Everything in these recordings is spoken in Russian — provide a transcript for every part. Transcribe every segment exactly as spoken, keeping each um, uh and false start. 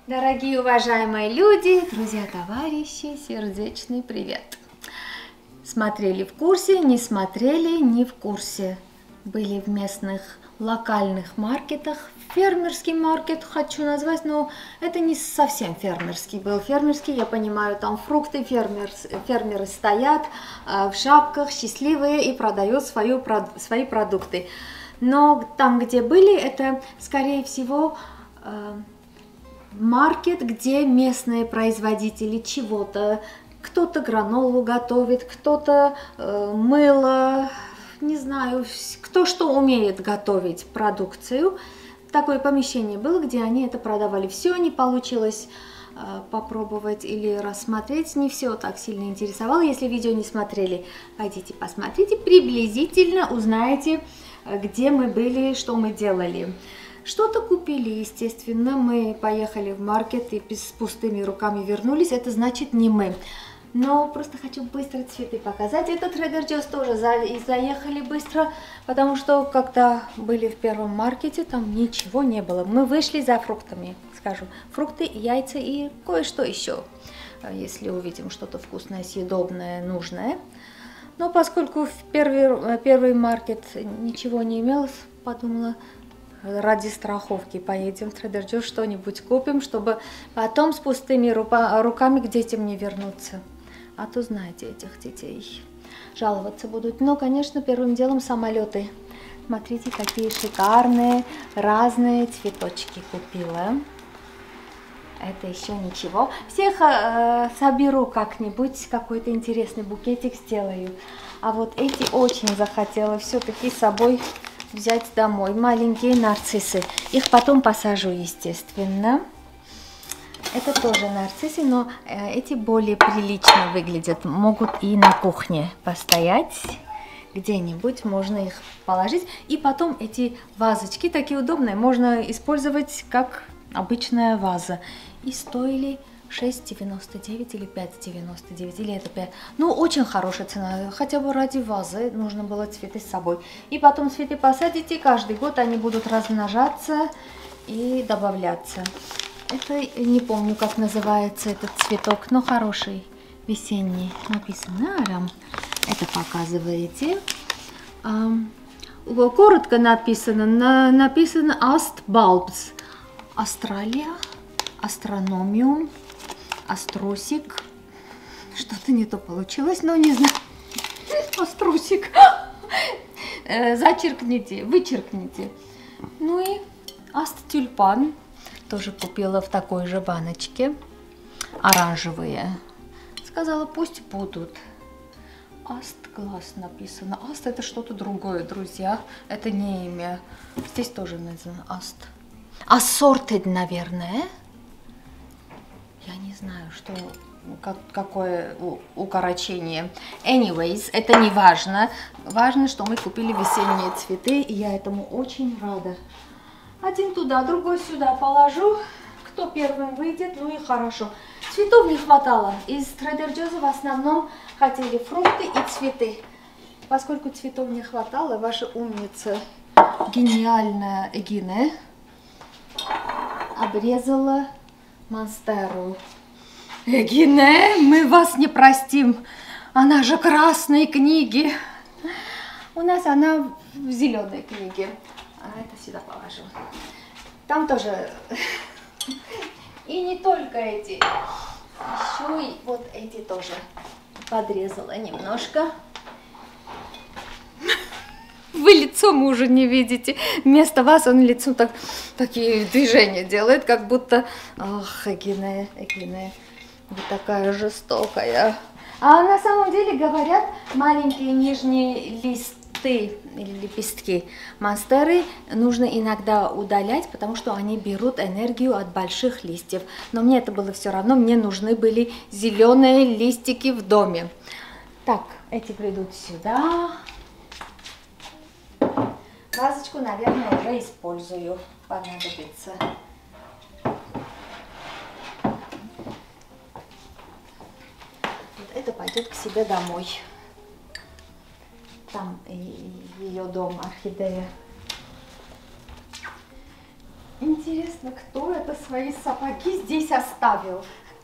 Дорогие уважаемые люди, друзья, товарищи, сердечный привет! Смотрели в курсе, не смотрели, не в курсе. Были в местных локальных маркетах. Фермерский маркет хочу назвать, но это не совсем фермерский был. Фермерский, я понимаю, там фрукты, фермер, фермеры стоят в шапках, счастливые и продают свою, свои продукты. Но там, где были, это, скорее всего, маркет, где местные производители чего-то, кто-то гранолу готовит, кто-то э, мыло, не знаю, кто что умеет готовить продукцию. Такое помещение было, где они это продавали. Все не получилось э, попробовать или рассмотреть, не все так сильно интересовало. Если видео не смотрели, пойдите посмотрите, приблизительно узнаете, где мы были, что мы делали. Что-то купили, естественно, мы поехали в маркет и с пустыми руками вернулись, это значит не мы. Но просто хочу быстро цветы показать. Этот Trader Joe's тоже за... и заехали быстро, потому что когда были в первом маркете, там ничего не было. Мы вышли за фруктами, скажу, фрукты, яйца и кое-что еще, если увидим что-то вкусное, съедобное, нужное. Но поскольку в первый, первый маркет ничего не имел, подумала, ради страховки поедем в Trader Joe's, что-нибудь купим, чтобы потом с пустыми руками к детям не вернуться. А то знаете этих детей, жаловаться будут. Но, конечно, первым делом самолеты. Смотрите, какие шикарные разные цветочки купила. Это еще ничего. Всех э, соберу как-нибудь, какой-то интересный букетик сделаю. А вот эти очень захотела все-таки с собой взять домой. Маленькие нарциссы. Их потом посажу, естественно. Это тоже нарциссы, но э, эти более прилично выглядят. Могут и на кухне постоять. Где-нибудь можно их положить. И потом эти вазочки такие удобные. Можно использовать как обычная ваза. И стоили шесть девяносто девять или пять девяносто девять, или это пять. Ну, очень хорошая цена, хотя бы ради вазы нужно было цветы с собой. И потом цветы посадите, каждый год они будут размножаться и добавляться. Это не помню, как называется этот цветок, но хороший, весенний. Написано Арам. Это показываете. Коротко написано, написано Ast Bulbs. Австралия, астрономиум. Астросик. Что-то не то получилось, но не знаю. Астросик. Зачеркните, вычеркните. Ну и аст-тюльпан. Тоже купила в такой же баночке. Оранжевые. Сказала, пусть будут. Аст-глаз написано. Аст это что-то другое, друзья. Это не имя. Здесь тоже написано аст. Assorted, наверное. Я не знаю, что, как, какое укорочение. Anyways, это не важно. Важно, что мы купили весенние цветы, и я этому очень рада. Один туда, другой сюда положу. Кто первым выйдет, ну и хорошо. Цветов не хватало. Из Trader Joe's в основном хотели фрукты и цветы. Поскольку цветов не хватало, ваша умница, гениальная Эгине, обрезала монстеру. Эгине, мы вас не простим. Она же красной книги. У нас она в зеленой книге. А это сюда положу. Там тоже. И не только эти. Еще и вот эти тоже подрезала немножко. Вы лицо мужа не видите. Вместо вас он лицом так, такие движения делает, как будто... Ах, Эгине, Эгине, вы такая жестокая. А на самом деле, говорят, маленькие нижние листы или лепестки монстеры нужно иногда удалять, потому что они берут энергию от больших листьев. Но мне это было все равно, мне нужны были зеленые листики в доме. Так, эти придут сюда. Вазочку, наверное, уже использую. Понадобится. Вот это пойдет к себе домой. Там ее дом, орхидея. Интересно, кто это свои сапоги здесь оставил?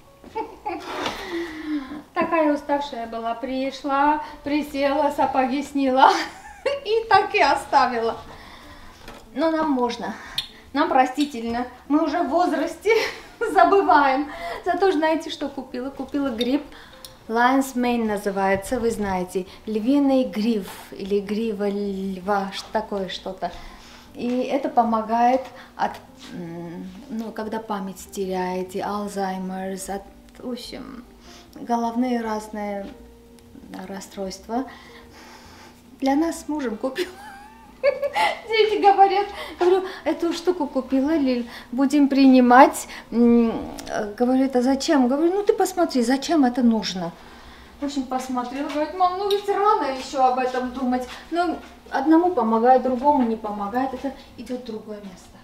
Такая уставшая была, пришла, присела, сапоги сняла и так и оставила. Но нам можно, нам простительно, мы уже в возрасте забываем. Зато знаете, что купила? Купила гриб, Lion's Mane называется, вы знаете, львиный грив или грива льва, такое что-то. И это помогает от, ну, когда память теряете, Alzheimer's, от, в общем, головные разные расстройства. Для нас с мужем купил. Дети говорят, говорю, эту штуку купила, Лиль, будем принимать. Говорит, а зачем? Говорю, ну ты посмотри, зачем это нужно? В общем, посмотрела, говорит, мам, ну ведь рано еще об этом думать. Но одному помогает, другому не помогает, это идет в другое место.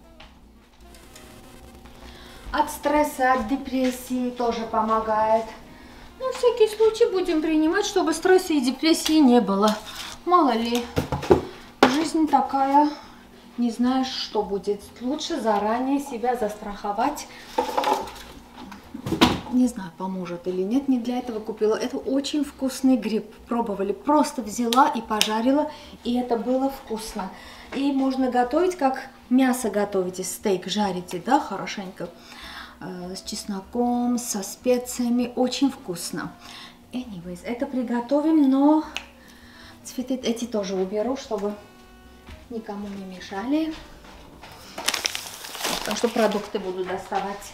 От стресса, от депрессии тоже помогает. На всякий случай будем принимать, чтобы стресса и депрессии не было. Мало ли, жизнь такая, не знаешь, что будет. Лучше заранее себя застраховать. Не знаю, поможет или нет, не для этого купила. Это очень вкусный гриб. Пробовали. Просто взяла и пожарила, и это было вкусно. И можно готовить, как мясо готовите, стейк жарите, да, хорошенько. Э, с чесноком, со специями. Очень вкусно. Anyways, это приготовим, но цветы эти тоже уберу, чтобы никому не мешали. Потому что продукты буду доставать.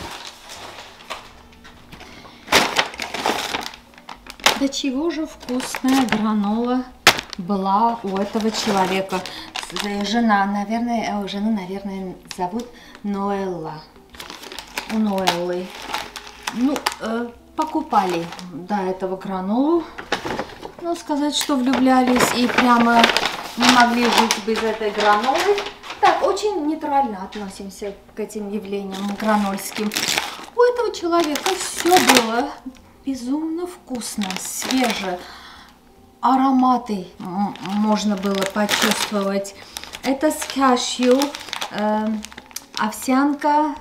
До чего же вкусная гранола была у этого человека. Жена, наверное, жену, наверное, зовут Ноэлла. У Ноэллы. Ну, э, покупали до этого гранолу. Но сказать, что влюблялись и прямо не могли жить без этой гранолы. Так, очень нейтрально относимся к этим явлениям гранольским. У этого человека все было безумно вкусно, свеже. Ароматы можно было почувствовать. Это с кашью, э, овсянка,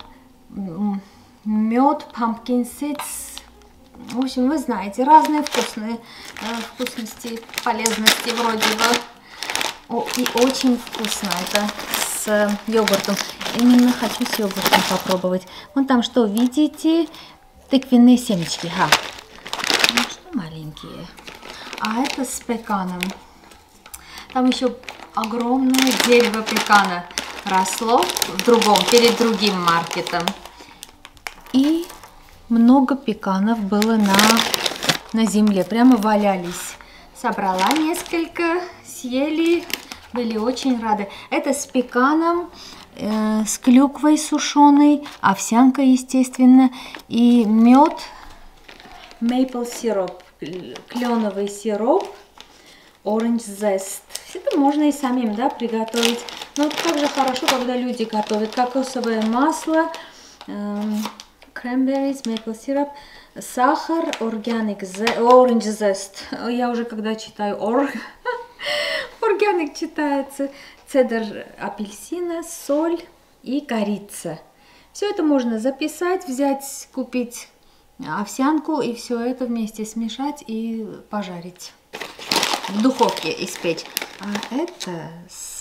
мед, pumpkin seeds. В общем, вы знаете, разные вкусные э, вкусности, полезности вроде бы. О, и очень вкусно это с э, йогуртом. Именно хочу с йогуртом попробовать. Вон там что, видите? Тыквенные семечки. Ха. Ну что маленькие. А это с пеканом. Там еще огромное дерево пекана росло в другом, перед другим маркетом. И много пеканов было на, на земле. Прямо валялись. Собрала несколько, съели, были очень рады. Это с пеканом, э, с клюквой сушеной, овсянка, естественно, и мед, maple сироп, кленовый сироп, orange zest. Это можно и самим, да, приготовить. Но также хорошо, когда люди готовят. Кокосовое масло, э, cranberries, maple syrup, сахар, organic zest, orange zest. Я уже когда читаю or, organic читается, цедр апельсина, соль и корица. Все это можно записать, взять, купить овсянку и все это вместе смешать и пожарить. В духовке испечь. А это с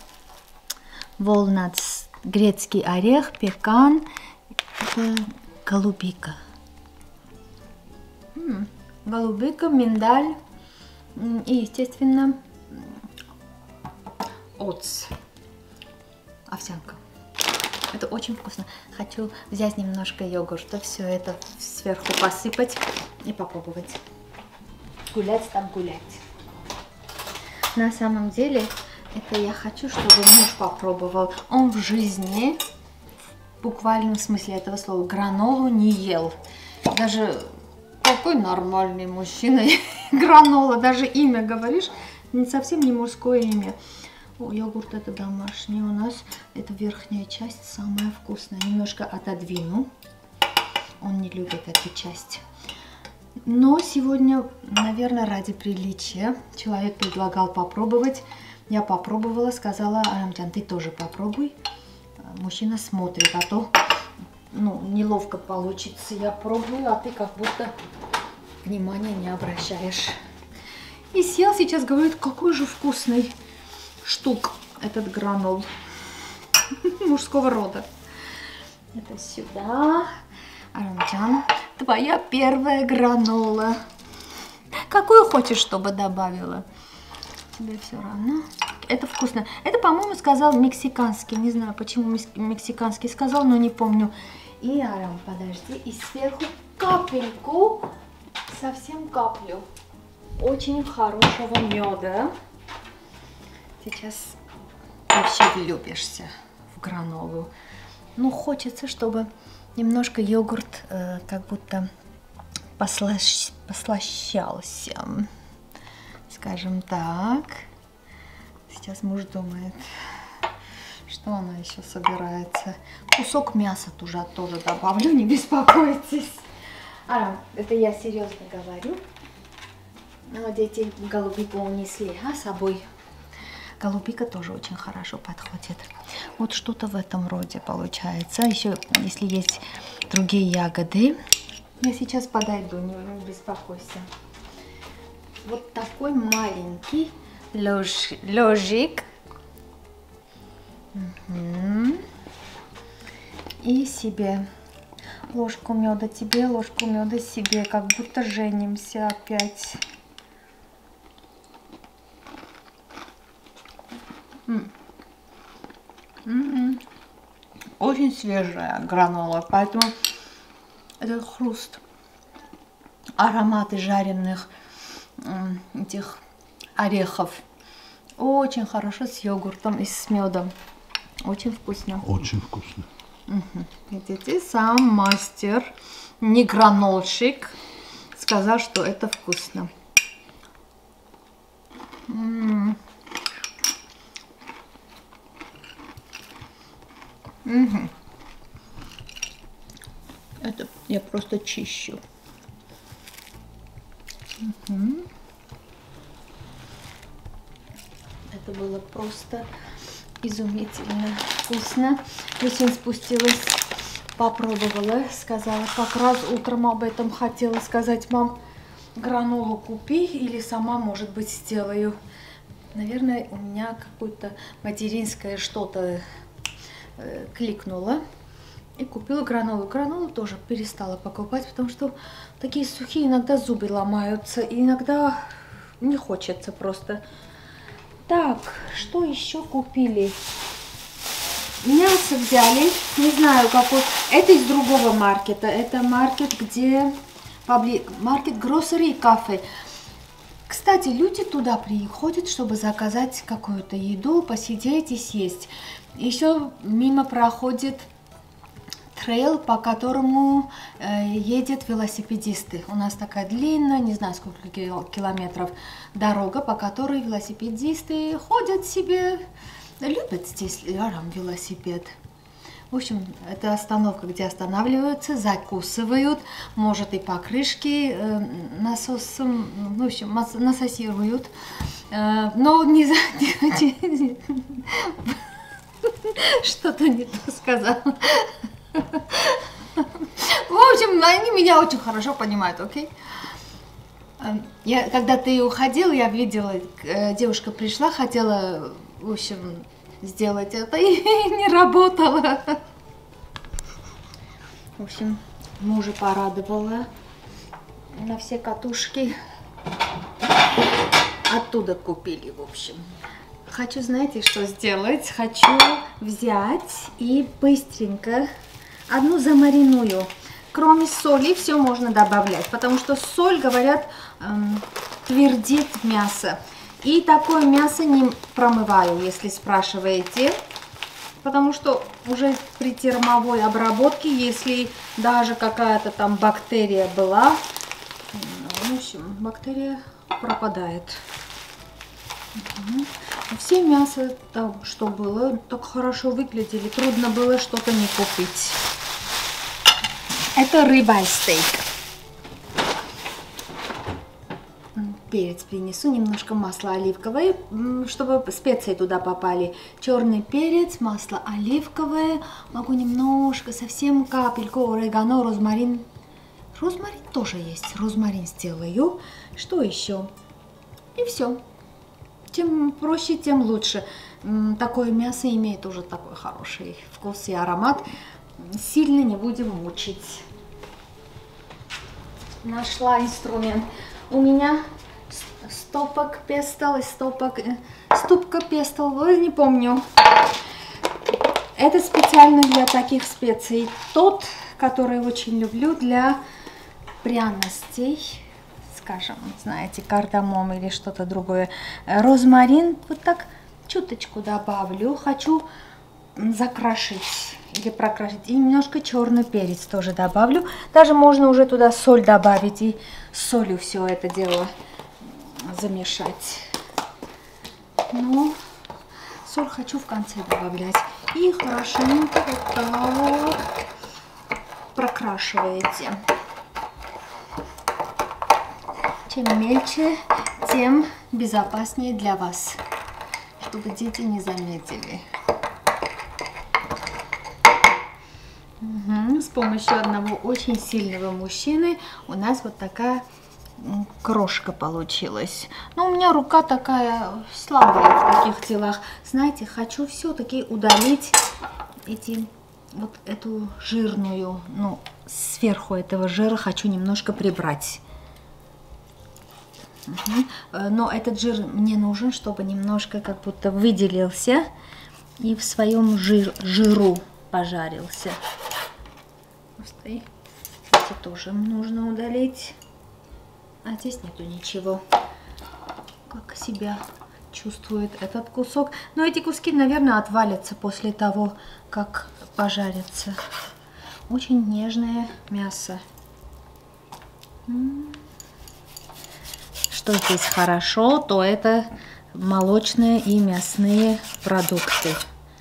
walnuts, грецкий орех, пекан, это голубика. М-м, голубика, миндаль и, естественно, оцт, овсянка. Это очень вкусно. Хочу взять немножко йогурта, все это сверху посыпать и попробовать. Гулять там гулять. На самом деле, это я хочу, чтобы муж попробовал. Он в жизни, в буквальном смысле этого слова, гранолу не ел. Даже какой нормальный мужчина гранола, даже имя говоришь, совсем не мужское имя. О, йогурт это домашний у нас, это верхняя часть, самая вкусная. Немножко отодвину, он не любит эту часть. Но сегодня, наверное, ради приличия, человек предлагал попробовать. Я попробовала, сказала, Арамджан, ты тоже попробуй. мужчина смотрит, а то ну, неловко получится. Я пробую, а ты как будто внимания не обращаешь. И съел сейчас, говорит, какой же вкусный штук этот гранул мужского рода. Это сюда. Арамджан, твоя первая гранола. Какую хочешь, чтобы добавила? Тебе все равно. Это вкусно. Это, по-моему, сказал мексиканский. Не знаю, почему мексиканский сказал, но не помню. И, Арам, подожди. И сверху капельку, совсем каплю очень хорошего меда. Сейчас вообще влюбишься в гранолу. Ну, хочется, чтобы немножко йогурт э, как будто послащ... послащался. Скажем так. Сейчас муж думает, что она еще собирается. Кусок мяса тоже, тоже добавлю, не беспокойтесь. А, это я серьезно говорю. Но дети голубику унесли, а с собой. Голубика тоже очень хорошо подходит. Вот что-то в этом роде получается. Еще, если есть другие ягоды, я сейчас подойду, не, не беспокойся. Вот такой маленький лож, ложик. Угу. И себе ложку меда тебе, ложку меда себе, как будто женимся опять. М -м -м. Очень свежая гранола, поэтому этот хруст, ароматы жареных этих орехов очень хорошо с йогуртом и с медом. Очень вкусно. Очень вкусно. Угу. Видите, сам мастер, не гранолщик, сказал, что это вкусно. М -м. Угу. Это я просто чищу. Угу. Это было просто изумительно вкусно. Очень спустилась, попробовала, сказала, как раз утром об этом хотела сказать: мам, гранолу купи или сама, может быть, сделаю. Наверное, у меня какое-то материнское что-то э, кликнуло. И купила гранолу. Гранолу тоже перестала покупать, потому что такие сухие иногда зубы ломаются. И иногда не хочется просто. Так, что еще купили? Мясо взяли. Не знаю, какой. Это из другого маркета. Это маркет, где... Маркет Grocery Cafe. Кстати, люди туда приходят, чтобы заказать какую-то еду, посидеть и съесть. Еще мимо проходит трейл, по которому э, едут велосипедисты. У нас такая длинная, не знаю сколько километров, дорога, по которой велосипедисты ходят себе, любят здесь рядом велосипед. В общем, это остановка, где останавливаются, закусывают, может и покрышки э, насосом, в общем, насосируют, э, но не за... Что-то не то сказала. В общем, они меня очень хорошо понимают, окей? Я, когда ты уходил, я видела, девушка пришла, хотела, в общем, сделать это, и не работала. В общем, мужа порадовала на все катушки. Оттуда купили, в общем. Хочу, знаете, что сделать? Хочу взять и быстренько одну замариную. Кроме соли все можно добавлять, потому что соль, говорят, эм, твердит мясо. И такое мясо не промываю, если спрашиваете, потому что уже при термовой обработке, если даже какая-то там бактерия была, в общем, бактерия пропадает. Угу. Все мясо, там, что было, так хорошо выглядели, трудно было что-то не купить. Это рыба стейк. перец принесу, немножко масла оливковое, чтобы специи туда попали. Черный перец, масло оливковое, могу немножко, совсем капельку орегано, розмарин. Розмарин тоже есть, розмарин сделаю. Что еще? И все. Чем проще, тем лучше. Такое мясо имеет уже такой хороший вкус и аромат. Сильно не будем мучить. Нашла инструмент. У меня стопок пестол и стопок... Ступка пестол, не помню. Это специально для таких специй. Тот, который очень люблю для пряностей. Скажем, знаете, кардамон или что-то другое. Розмарин вот так чуточку добавлю. Хочу закрашить или прокрасить. И немножко черный перец тоже добавлю. Даже можно уже туда соль добавить и с солью все это дело замешать. Но соль хочу в конце добавлять. И хорошенько вот так прокрашиваете. Чем мельче, тем безопаснее для вас, чтобы дети не заметили. Угу. С помощью одного очень сильного мужчины у нас вот такая крошка получилась. Но у меня рука такая слабая в таких делах. Знаете, хочу все-таки удалить эти, вот эту жирную, ну, сверху этого жира хочу немножко прибрать. Угу. Но этот жир мне нужен, чтобы немножко как будто выделился и в своем жир, жиру пожарился. Эти тоже нужно удалить. А здесь нету ничего. Как себя чувствует этот кусок. Но эти куски, наверное, отвалятся после того, как пожарятся. Очень нежное мясо. Что здесь хорошо, то это молочные и мясные продукты.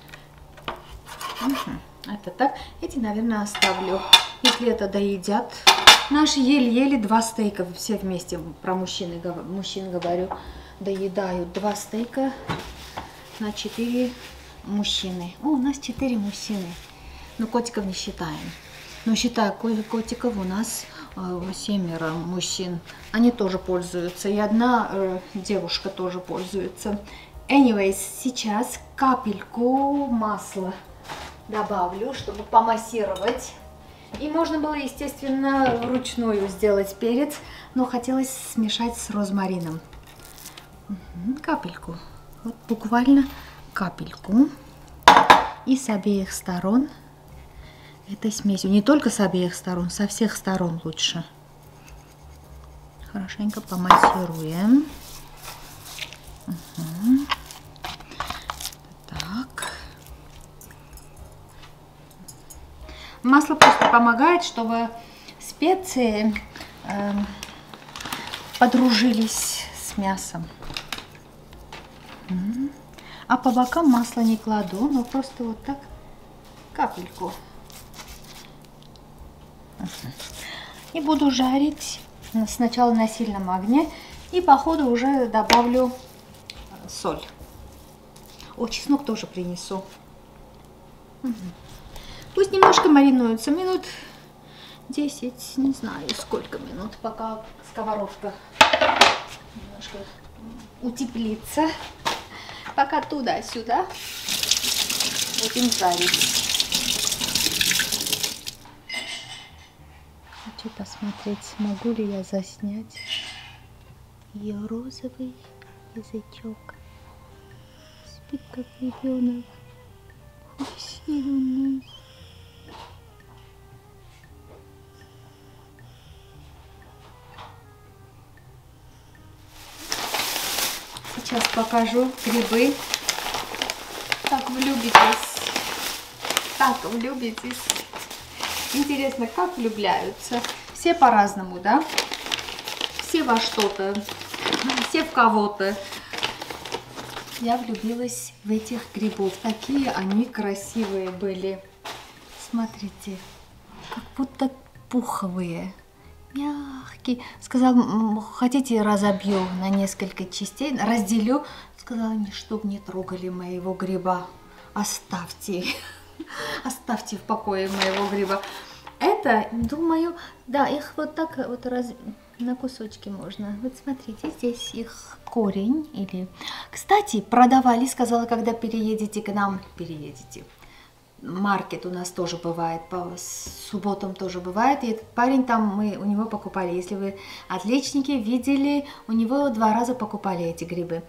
Угу. Это так. Эти, наверное, оставлю. Если это доедят. Наши еле-еле два стейка все вместе. Про мужчин, мужчин говорю. Доедают два стейка на четыре мужчины. О, у нас четыре мужчины. Но котиков не считаем. Но считая котиков, у нас э, семеро мужчин. Они тоже пользуются. И одна э, девушка тоже пользуется. Anyways, сейчас капельку масла добавлю, чтобы помассировать. И можно было, естественно, вручную сделать перец, но хотелось смешать с розмарином. Угу, капельку. Вот буквально капельку. И с обеих сторон этой смесью. Не только с обеих сторон, со всех сторон лучше. Хорошенько помассируем. Угу. Так. Масло просто помогает, чтобы специи э, подружились с мясом. Угу. А по бокам масло не кладу, но просто вот так капельку. Угу. И буду жарить сначала на сильном огне и по ходу уже добавлю соль. О, чеснок тоже принесу. Угу. Пусть немножко маринуется, минут десять, не знаю сколько минут, пока сковородка немножко утеплится. Пока туда-сюда будем жарить. Хочу посмотреть, смогу ли я заснять ее розовый язычок. Спит как ребенок. Сильный. Сейчас покажу грибы. Так влюбитесь. Так влюбитесь. Интересно, как влюбляются. Все по-разному, да? Все во что-то. Все в кого-то. Я влюбилась в этих грибов. Такие они красивые были. Смотрите. Как будто пуховые. Мягкий. Сказал, хотите, разобью на несколько частей, разделю. Сказала, чтоб не трогали моего гриба. Оставьте. Оставьте в покое моего гриба. Это, думаю, да, их вот так вот раз... на кусочки можно. Вот смотрите, здесь их корень. Или... Кстати, продавали, сказала, когда переедете к нам, переедете. Маркет у нас тоже бывает, по субботам тоже бывает. И этот парень там, мы у него покупали. Если вы отличники видели, у него два раза покупали эти грибы.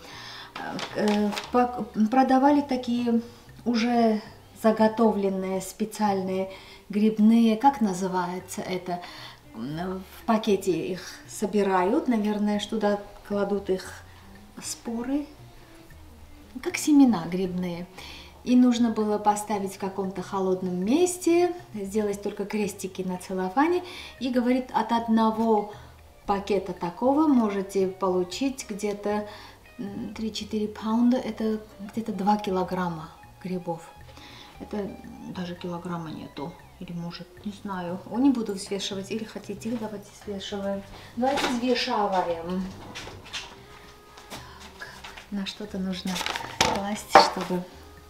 Продавали такие уже заготовленные специальные грибные, как называется это? В пакете их собирают, наверное, что туда кладут их споры, как семена грибные. И нужно было поставить в каком-то холодном месте, сделать только крестики на целлофане. И говорит, от одного пакета такого можете получить где-то три-четыре паунда, это где-то два килограмма грибов. Это даже килограмма нету. Или может, не знаю. О, не буду взвешивать. Или хотите, давайте взвешиваем. Давайте взвешиваем. Так, на что-то нужно класть, чтобы...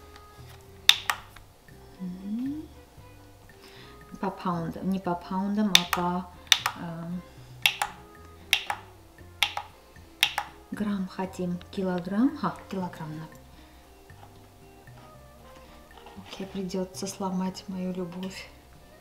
По паундам. Не по паундам, а по... Э, грамм хотим. Килограмм. А, килограмм. Окей, придется сломать мою любовь.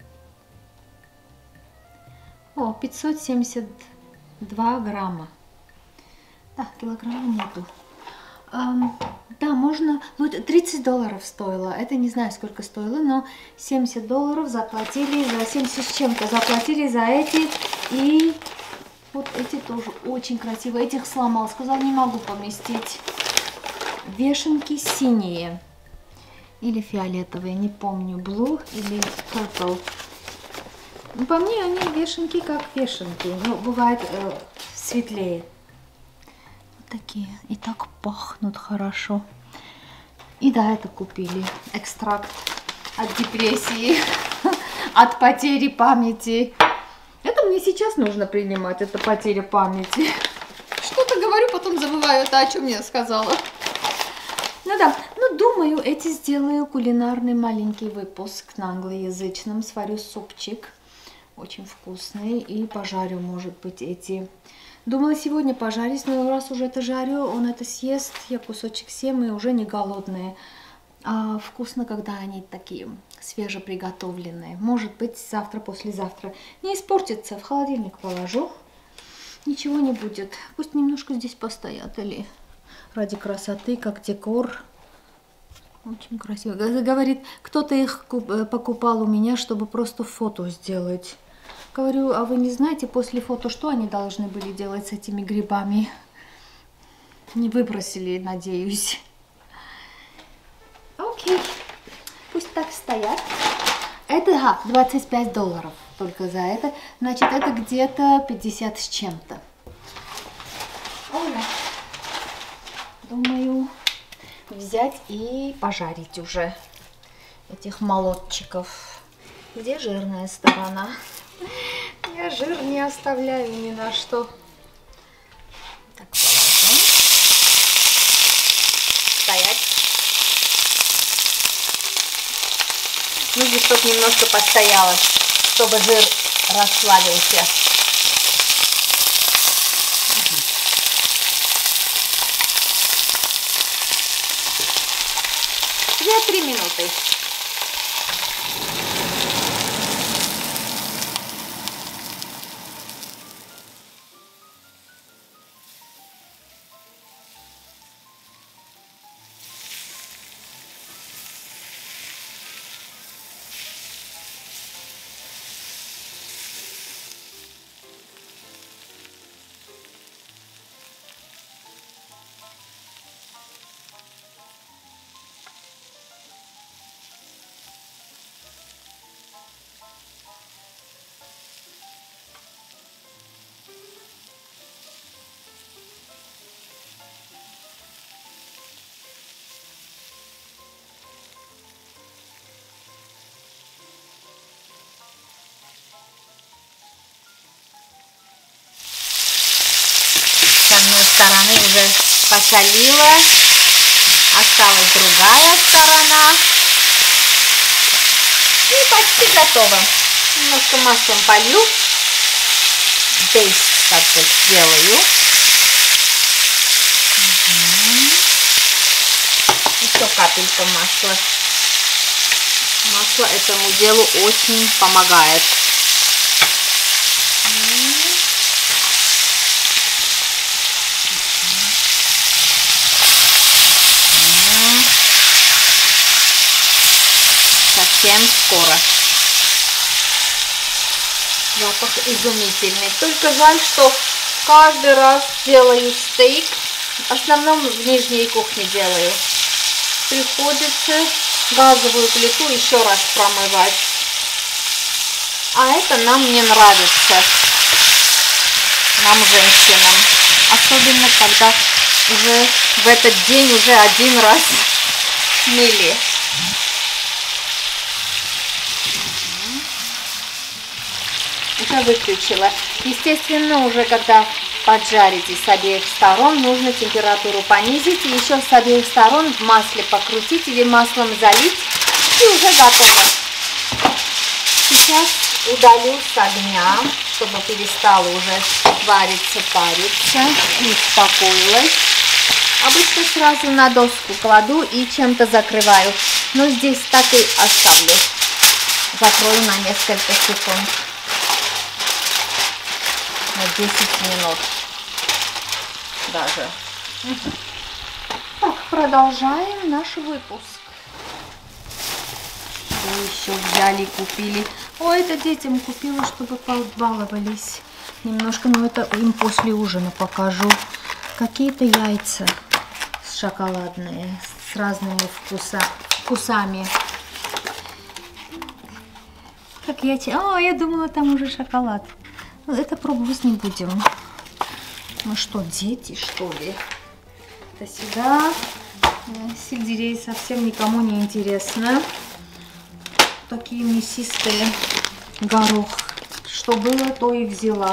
О, пятьсот семьдесят два грамма. Да, килограмма нету. Um, да, можно, ну тридцать долларов стоило, это не знаю сколько стоило, но семьдесят долларов заплатили за семьдесят с чем-то, заплатили за эти, и вот эти тоже очень красивые, этих сломал, сказал, не могу поместить. Вешенки синие или фиолетовые, не помню, blue или purple. Ну, по мне они вешенки как вешенки, ну бывает э, светлее. Такие. И так пахнут хорошо. И да, это купили. Экстракт от депрессии, от потери памяти. Это мне сейчас нужно принимать, это потеря памяти. Что-то говорю, потом забываю это, о чем я сказала. Ну да, ну думаю, эти сделаю кулинарный маленький выпуск на англоязычном. Сварю супчик, очень вкусный, и пожарю, может быть, эти... Думала сегодня пожарить, но раз уже это жарю, он это съест, я кусочек съем, и уже не голодные. А вкусно, когда они такие свежеприготовленные. Может быть, завтра, послезавтра. Не испортится, в холодильник положу. Ничего не будет. Пусть немножко здесь постоят, или ради красоты, как декор. Очень красиво. Говорит, кто-то их покупал у меня, чтобы просто фото сделать. Говорю, а вы не знаете после фото, что они должны были делать с этими грибами? Не выбросили, надеюсь. Окей, пусть так стоят. Это ага, двадцать пять долларов только за это. Значит, это где-то пятьдесят с чем-то. Думаю, взять и пожарить уже этих молотчиков. Где жирная сторона? Я жир не оставляю ни на что. Так, положим. Стоять. Нужно, чтобы немножко постояло, чтобы жир расслабился. две-три минуты. стороны уже посолила. Осталась другая сторона. И почти готово. Немножко маслом полью. Бейс так вот сделаю. Угу. Еще капелька масла. Масло этому делу очень помогает. Совсем скоро. Запах изумительный. Только жаль, что каждый раз делаю стейк. В основном в нижней кухне делаю. Приходится газовую плиту еще раз промывать. А это нам не нравится. Нам, женщинам. Особенно, когда уже в этот день уже один раз мыли. Уже выключила. Естественно, уже когда поджарите с обеих сторон, нужно температуру понизить. И еще с обеих сторон в масле покрутить или маслом залить. И уже готово. Сейчас удалю с огня, чтобы перестала уже вариться, париться. И успокоилась. Обычно сразу на доску кладу и чем-то закрываю. Но здесь так и оставлю. Закрою на несколько секунд. На десять минут даже. Угу. Так, продолжаем наш выпуск. Что еще взяли, купили? О, это детям купила, чтобы побаловались немножко, но это им после ужина покажу. Какие-то яйца шоколадные с разными вкуса, вкусами. Как я... О, я думала, там уже шоколад. Это пробовать не будем. Ну что, дети, что ли? Это сюда. Сельдерей совсем никому не интересно. Такие мясистые. Горох. Что было, то и взяла.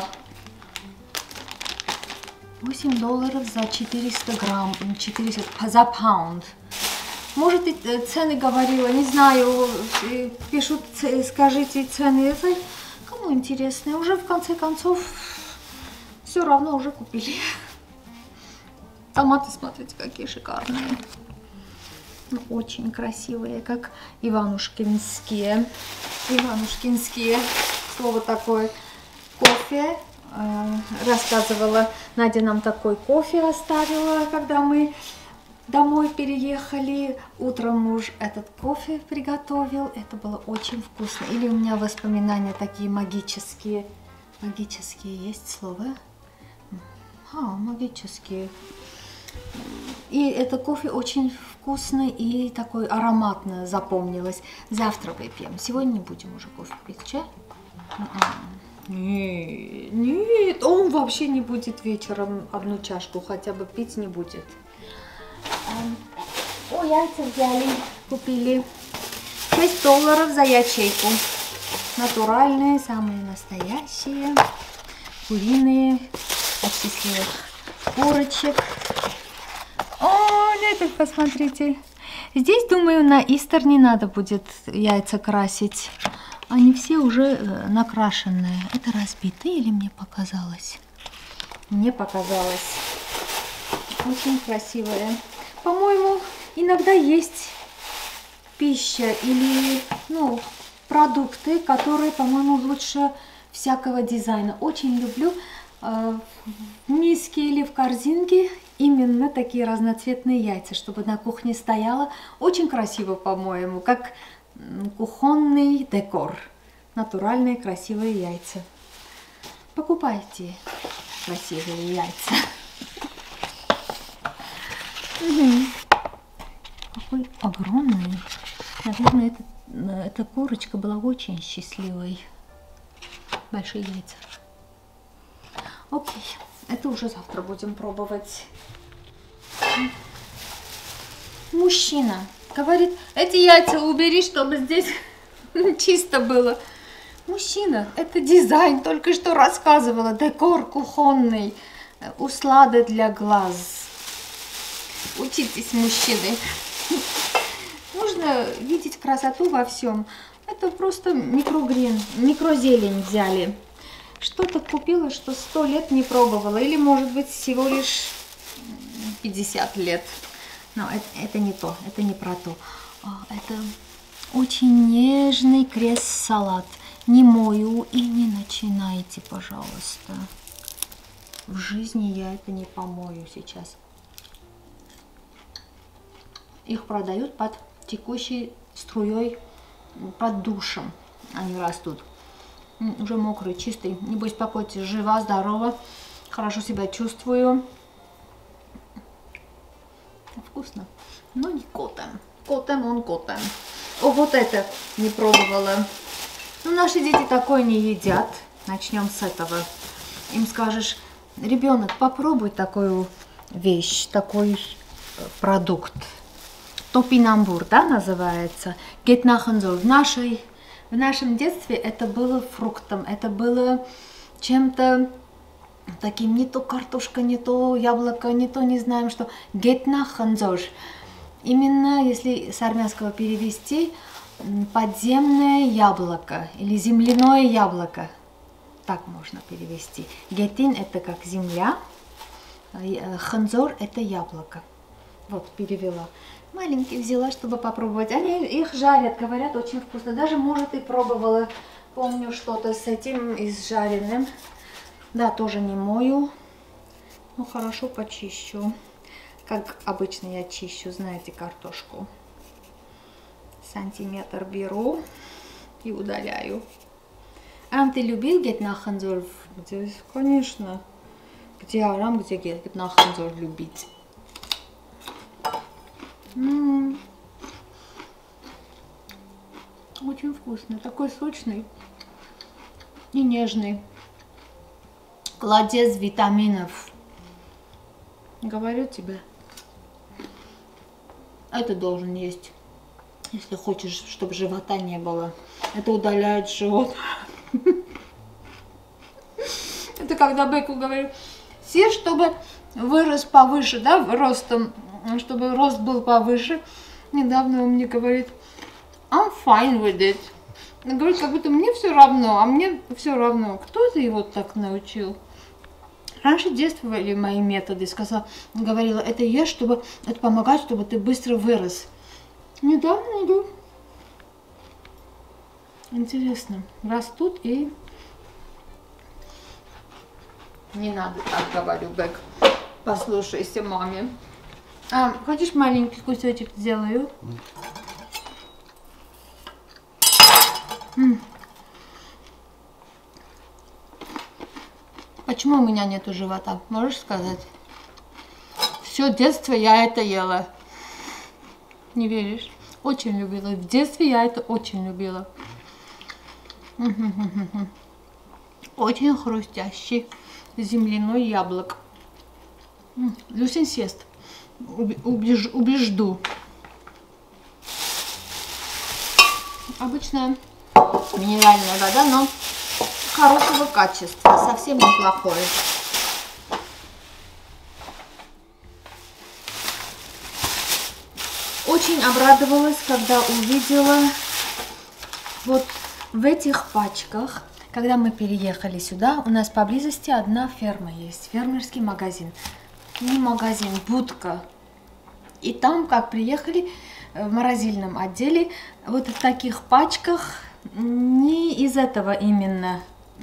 восемь долларов за четыреста грамм. четыреста, за паунд. Может, и цены говорила, не знаю. Пишут, скажите цены. Кому интересно? Уже в конце концов все равно уже купили. Томаты, смотрите, какие шикарные. Ну, очень красивые, как иванушкинские. Иванушкинские. Слово такое. Кофе. Рассказывала, Надя нам такой кофе оставила, когда мы домой переехали. Утром муж этот кофе приготовил. Это было очень вкусно. Или у меня воспоминания такие магические. Магические есть слово? А, магические. И это кофе очень вкусный и такой ароматно запомнилось. Завтра выпьем. Сегодня не будем уже кофе пить. Чай? Нет, нет, он вообще не будет вечером одну чашку хотя бы пить не будет. О, яйца взяли, купили. шесть долларов за ячейку. Натуральные, самые настоящие. Куриные. От счастливых курочек. О, это посмотрите. Здесь, думаю, на Истер не надо будет яйца красить. Они все уже накрашенные. Это разбитые или мне показалось? Мне показалось. Очень красивые. По-моему, иногда есть пища или, ну, продукты, которые, по-моему, лучше всякого дизайна. Очень люблю э, в миске или в корзинке именно такие разноцветные яйца, чтобы на кухне стояло. Очень красиво, по-моему, как кухонный декор. Натуральные красивые яйца. Покупайте красивые яйца. Угу. Какой огромный. Наверное, это, эта курочка была очень счастливой. Большие яйца. Окей. Это уже завтра будем пробовать. Мужчина говорит, эти яйца убери, чтобы здесь чисто было. Мужчина, это дизайн, только что рассказывала, декор кухонный. услада для глаз. Учитесь, мужчины. Нужно видеть красоту во всем. Это просто микрогрин, микрозелень взяли. Что-то купила, что сто лет не пробовала. Или, может быть, всего лишь пятьдесят лет. Но это, это не то, это не про то. Это очень нежный крест-салат. Не мою и не начинайте, пожалуйста. В жизни я это не помою сейчас. Их продают под текущей струей, под душем. Они растут. Уже мокрый, чистый. Не беспокойтесь, жива, здорова. Хорошо себя чувствую. Вкусно. Но не котом. Котом он котом. О, вот это не пробовала. Ну, наши дети такое не едят. Начнем с этого. Им скажешь, ребенок, попробуй такую вещь, такой продукт. Топинамбур, да, называется. Гетнахензор. В нашей, в нашем детстве это было фруктом, это было чем-то таким, не то картошка, не то яблоко, не то не знаем что. Гетнахензор. Именно, если с армянского перевести, подземное яблоко или земляное яблоко. Так можно перевести. Гетин это как земля, ханзор это яблоко. Вот, перевела. Маленький взяла, чтобы попробовать. Они их жарят, говорят, очень вкусно. Даже, может, и пробовала. Помню что-то с этим и с жареным. Да, тоже не мою. Ну, хорошо почищу. Как обычно я чищу, знаете, картошку. Сантиметр беру и удаляю. Ам, ты любил гетнахензор? Здесь, конечно. Где арам, где гетнахензор любить? М-м-м. Очень вкусный, такой сочный и нежный. Кладезь витаминов. Говорю тебе. Это должен есть, если хочешь, чтобы живота не было. Это удаляет живот. Это когда быку говорю, съешь, чтобы вырос повыше, да, ростом, чтобы рост был повыше. Недавно он мне говорит, I'm fine with it. Он говорит, как будто мне все равно, а мне все равно. Кто это его так научил? Раньше действовали мои методы, сказала, говорила, это ешь, чтобы это помогает, чтобы ты быстро вырос. Недавно иду. Интересно, растут и... Не надо так, говорю, Бек. Послушайся маме. А, хочешь маленький кусочек сделаю? М. Почему у меня нету живота? Можешь сказать? Все детство я это ела. Не веришь? Очень любила. В детстве я это очень любила. Очень хрустящий земляной яблок. Люсин съест. Убеж, убежду. Обычная минеральная вода, но хорошего качества, совсем неплохое. Очень обрадовалась, когда увидела вот в этих пачках, когда мы переехали сюда, у нас поблизости одна ферма есть, фермерский магазин. Не магазин, будка. И там, как приехали, в морозильном отделе, вот в таких пачках, не из этого именно,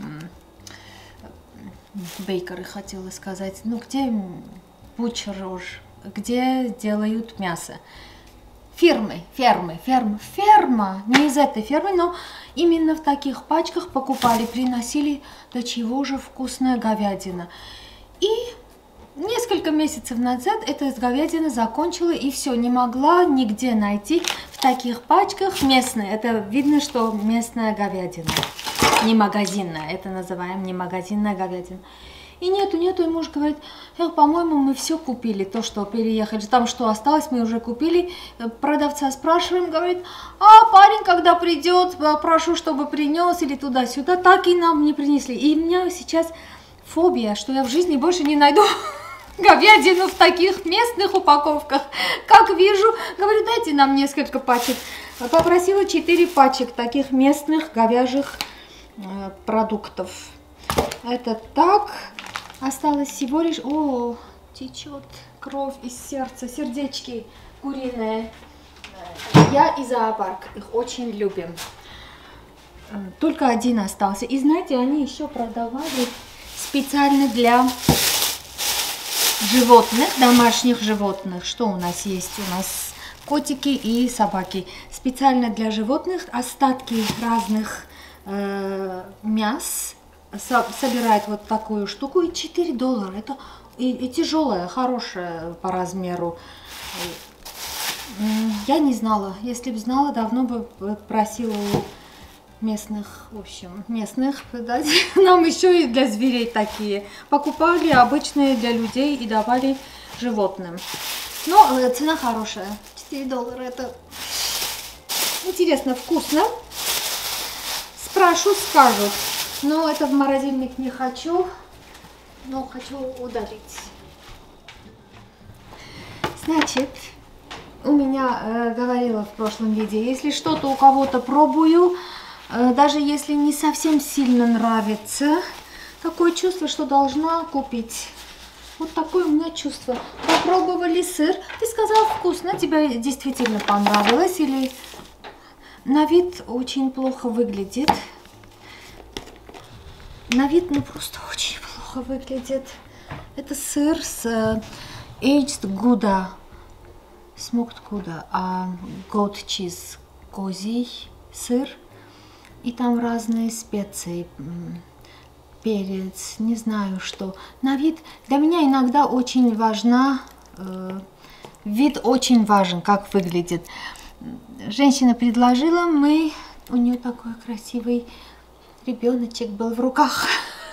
бейкеры хотела сказать, ну где бучерож, где делают мясо. Фермы, фермы, ферма, ферма, не из этой фермы, но именно в таких пачках покупали, приносили, до чего же вкусная говядина. И несколько месяцев назад эта говядина закончила, и все, не могла нигде найти в таких пачках местные. Это видно, что местная говядина, не магазинная, это называем не магазинная говядина. И нету, нету, и муж говорит, по-моему, мы все купили, то, что переехали, там, что осталось, мы уже купили. Продавца спрашиваем, говорит, а парень, когда придет, прошу, чтобы принес, или туда-сюда, так и нам не принесли. И у меня сейчас фобия, что я в жизни больше не найду говядину в таких местных упаковках. Как вижу, говорю, дайте нам несколько пачек. Попросила четыре пачек таких местных говяжьих э, продуктов. Это так. Осталось всего лишь... О, течет кровь из сердца, сердечки куриные. Я и зоопарк их очень любим. Только один остался. И знаете, они еще продавали специально для животных, домашних животных. Что у нас есть? У нас котики и собаки. Специально для животных остатки разных э, мяс со собирают вот такую штуку. И четыре доллара. Это и, и тяжелая, хорошая по размеру. Я не знала. Если бы знала, давно бы просила у местных, в общем, местных дать нам еще и для зверей такие. Покупали обычные для людей и давали животным. Но э, цена хорошая. четыре доллара. Это интересно, вкусно. Спрошу, скажут. Но это в морозильник не хочу. Но хочу удалить. Значит, у меня э, говорила в прошлом видео, если что-то у кого-то пробую, э, даже если не совсем сильно нравится, такое чувство, что должна купить. Вот такое у меня чувство. Попробовали сыр. Ты сказал вкусно, тебе действительно понравилось или на вид очень плохо выглядит? На вид ну просто очень плохо выглядит. Это сыр с э, aged Gouda. Smoked Gouda, а goat cheese, козий сыр. И там разные специи, перец, не знаю что. На вид для меня иногда очень важна, э, вид очень важен, как выглядит. Женщина предложила, мы, у нее такой красивый ребеночек был в руках.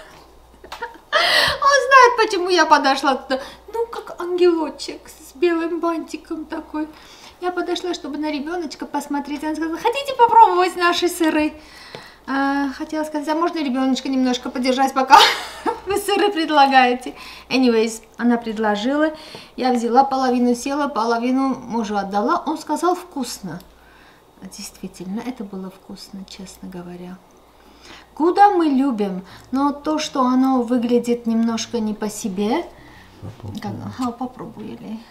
Он знает, почему я подошла туда. Ну, как ангелочек с белым бантиком такой. Я подошла, чтобы на ребеночка посмотреть. Она сказала, хотите попробовать наши сыры? А, хотела сказать, а можно ребеночка немножко подержать, пока вы сыры предлагаете? Anyways, она предложила. Я взяла половину, села, половину мужу отдала. Он сказал, вкусно. Действительно, это было вкусно, честно говоря. Куда мы любим, но то, что оно выглядит немножко не по себе. Как, а, попробовали.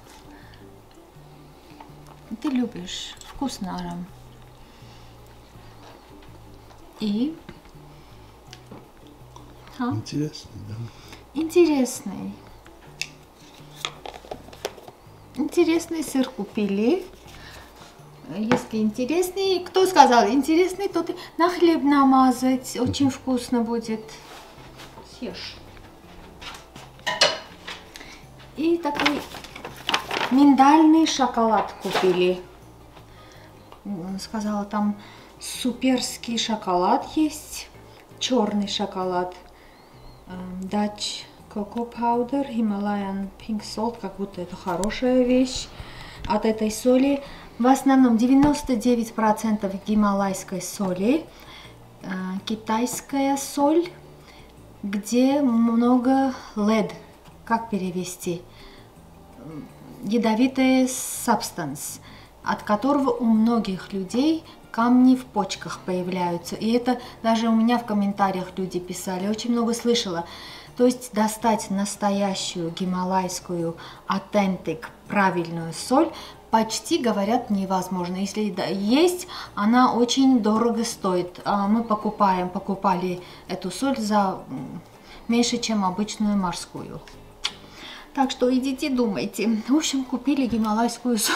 Ты любишь. Вкусно, Арам. И? А? Интересный, да? Интересный. Интересный сыр купили. Если интересный, кто сказал интересный, то ты на хлеб намазать. Очень вкусно будет. Съешь. И такой миндальный шоколад купили. Сказала, там суперский шоколад есть. Черный шоколад. Dutch Cocoa Powder, Himalayan Pink Salt. Как будто это хорошая вещь. От этой соли в основном девяносто девять процентов гималайской соли, э, китайская соль, где много лед, как перевести, ядовитая substance, от которого у многих людей камни в почках появляются. И это даже у меня в комментариях люди писали, очень много слышала. То есть достать настоящую гималайскую, authentic, правильную соль почти, говорят, невозможно. Если да, есть, она очень дорого стоит. А мы покупаем, покупали эту соль за меньше, чем обычную морскую. Так что идите, думайте. В общем, купили гималайскую соль.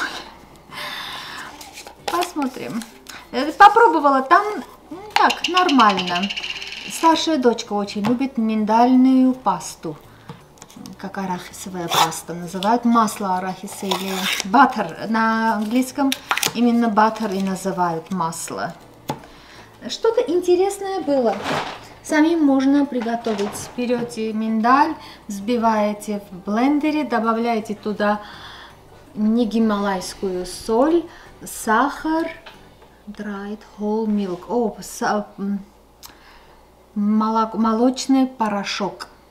Посмотрим. Попробовала там, так, нормально. Старшая дочка очень любит миндальную пасту, как арахисовая паста, называют масло арахиса или баттер. На английском именно баттер и называют масло. Что-то интересное было. Самим можно приготовить. Берете миндаль, взбиваете в блендере, добавляете туда не гималайскую соль, сахар, dried whole milk, о, молоко, молочный порошок.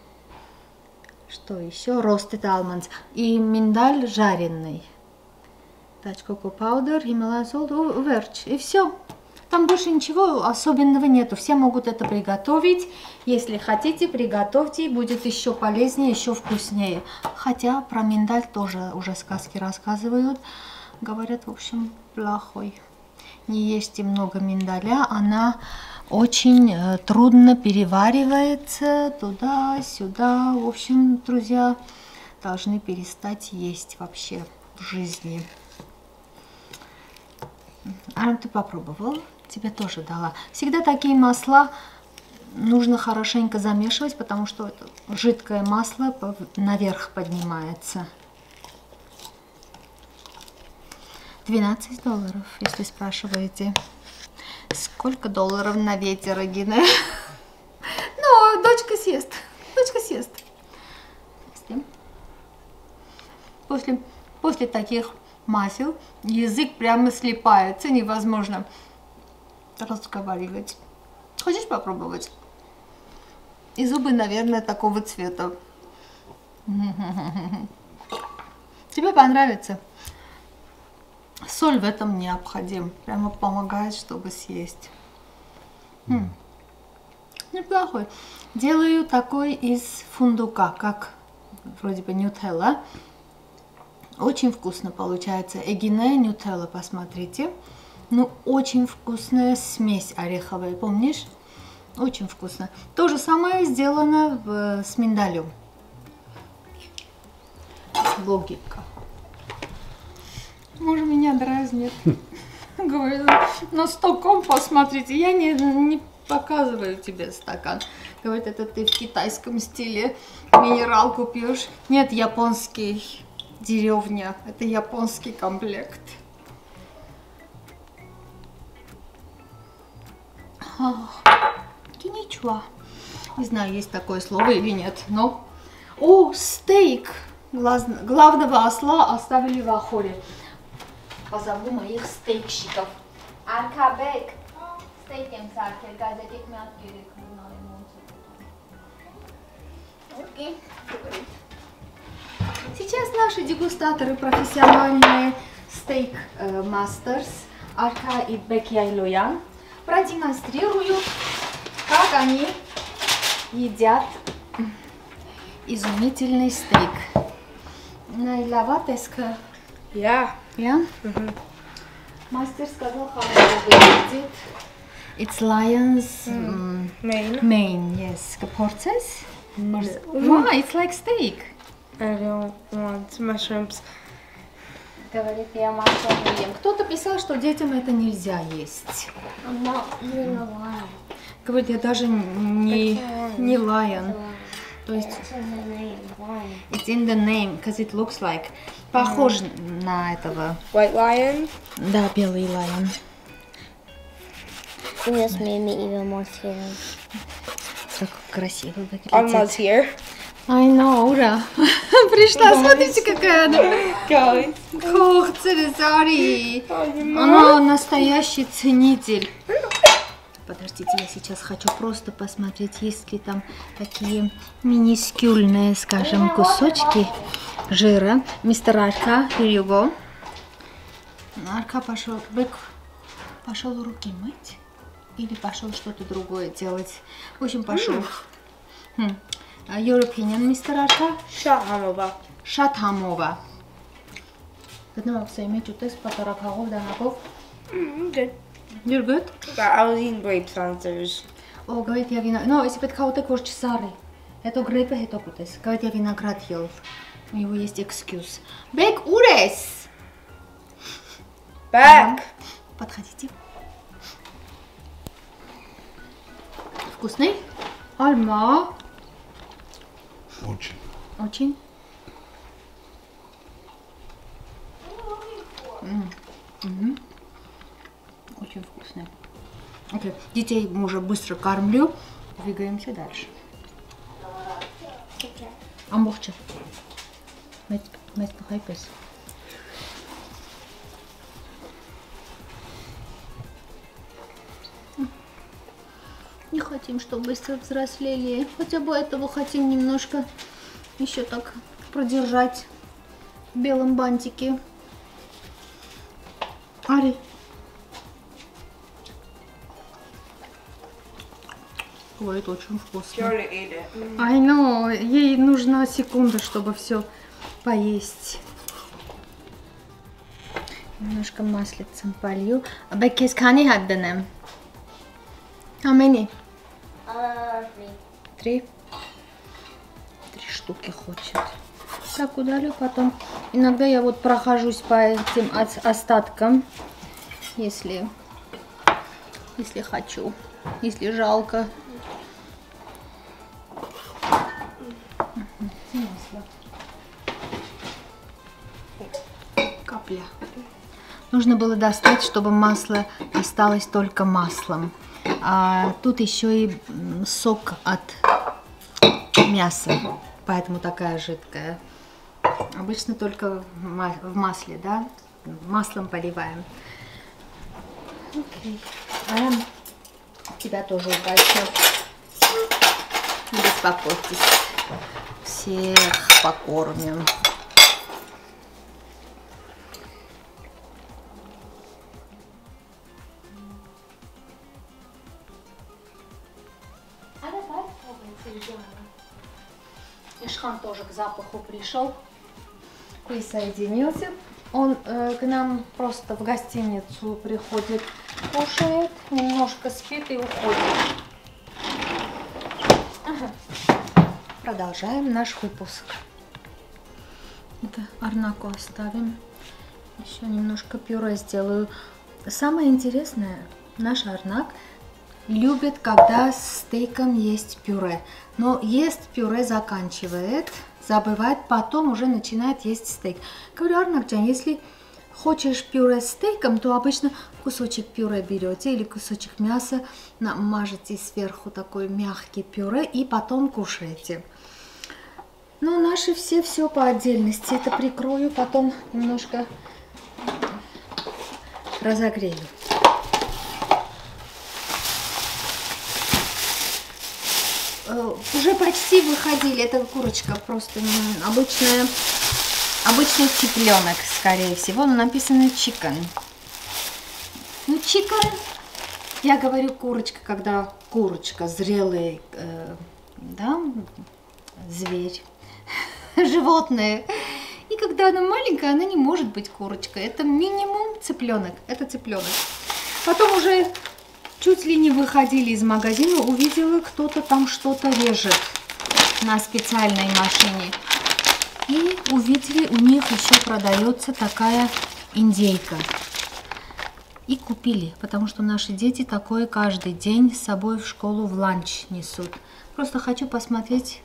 Что еще? Roasted almonds. И миндаль жареный. Dutch cocoa powder, Himalayan salt, верч. И все. Там больше ничего особенного нету. Все могут это приготовить. Если хотите, приготовьте. Будет еще полезнее, еще вкуснее. Хотя про миндаль тоже уже сказки рассказывают. Говорят, в общем, плохой. Не ешьте много миндаля. Она очень э, трудно переваривается туда-сюда. В общем, друзья, должны перестать есть вообще в жизни. Арам, ты попробовал? Тебе тоже дала. Всегда такие масла нужно хорошенько замешивать, потому что это жидкое масло наверх поднимается. двенадцать долларов, если спрашиваете. Сколько долларов на ветер, Регина? Ну, дочка съест. Дочка съест. После, после таких масел язык прямо слипается, невозможно разговаривать. Хочешь попробовать? И зубы, наверное, такого цвета. Тебе понравится. Соль в этом необходим. Прямо помогает, чтобы съесть. М-м. Неплохой. Делаю такой из фундука, как вроде бы нутелла. Очень вкусно получается. Эгине нутелла, посмотрите. Ну, очень вкусная смесь ореховая, помнишь? Очень вкусно. То же самое сделано в, с миндалем. Логика. Муж меня дразнит. Говорит, на стакан посмотрите. Я не, не показываю тебе стакан. Говорит, это ты в китайском стиле минералку пьешь. Нет, японский. Деревня. Это японский комплект. Ах, ничего. Не знаю, есть такое слово или нет, но... О, стейк! Глаз... Главного осла оставили в охоре. Позову моих стейкщиков. Аркабек. Стейкем саркер. Газетик мят gerek. Окей. Сейчас наши дегустаторы профессиональные стейк-мастерс Арка и Бекьяйлоян продемонстрируют, как они едят изумительный стейк. Найла теска. Я. Я? Мастер сказал, как это выглядит. It's lion's um, Mane. mane, yes. Porces? No. Why? It's like steak. I don't want mushrooms. Говорит, я масло не ем. Кто-то писал, что детям это нельзя есть. Говорит, я даже не, не lion. То есть, it's in the name, because it looks like. Похож на этого. White lion. Да, белый lion. You just made me even more scared. Как красиво выглядит. Alma's here. I know, ура. Пришла, смотрите, какая она. Guys. Ох, царизари. Она настоящий ценитель. Подождите, я сейчас хочу просто посмотреть, есть ли там такие минискюльные, скажем, кусочки жира. Мистер Арка, here you go. Арка пошел, бык пошел руки мыть или пошел что-то другое делать. В общем, пошел. Хм. Your opinion, мистер Арка? Shahamova. Շատ համով է։ Գտնեմ ապսայի մեջ ուտես պատարակաղով դանակով։ Good. You're good? I was eating grape saucers. Օ, գավիթ я վինա։ No, если պետք է ուտեք, որ չսառի։ Հետո գրեյպը հետո կուտես։ Գավիթ я վինագրադ ел։ У него есть excuse։ Բեք ուր ես։ Back. Подходите. Вкусный? Альма. Очень. Очень. М, мгм. Очень вкусный. Окей, детей уже быстро кормлю. Двигаемся дальше. Амбохча. Մեծ հայպես։ Не хотим, чтобы быстро взрослели. Хотя бы этого хотим немножко еще так продержать в белом бантике. Ари. Ой, это очень вкусно. Charlie ate it. I know, ей нужна секунда, чтобы все поесть. Немножко маслицем полью. Беккес кани хадденем. How many? Uh, three. Три. Три штуки хочет. Так удалю потом. Иногда я вот прохожусь по этим остаткам, если, если хочу, если жалко. Капля. Нужно было достать, чтобы масло осталось только маслом. А тут еще и сок от мяса, поэтому такая жидкая. Обычно только в масле, да? Маслом поливаем. Окей. А тебя тоже угощу. Не беспокойтесь. Всех покормим. Ишхан тоже к запаху пришел, присоединился. Он э, к нам просто в гостиницу приходит, кушает, немножко спит и уходит. Ага. Продолжаем наш выпуск. Это арнаку оставим. Еще немножко пюре сделаю. Самое интересное, наш арнак любит, когда с стейком есть пюре. Но ест пюре, заканчивает, забывает, потом уже начинает есть стейк. Говорю, Арнакджан, если хочешь пюре с стейком, то обычно кусочек пюре берете или кусочек мяса, мажете сверху такой мягкий пюре и потом кушаете. Но наши все все по отдельности. Это прикрою, потом немножко разогрею. Уже почти выходили. Это курочка просто обычная, обычный цыпленок, скорее всего, но написано chicken. Ну, chicken, я говорю курочка, когда курочка, зрелый, э, да, зверь, животное. И когда она маленькая, она не может быть курочкой. Это минимум цыпленок. Это цыпленок. Потом уже чуть ли не выходили из магазина, увидела, кто-то там что-то режет на специальной машине. И увидели, у них еще продается такая индейка. И купили, потому что наши дети такое каждый день с собой в школу в ланч несут. Просто хочу посмотреть.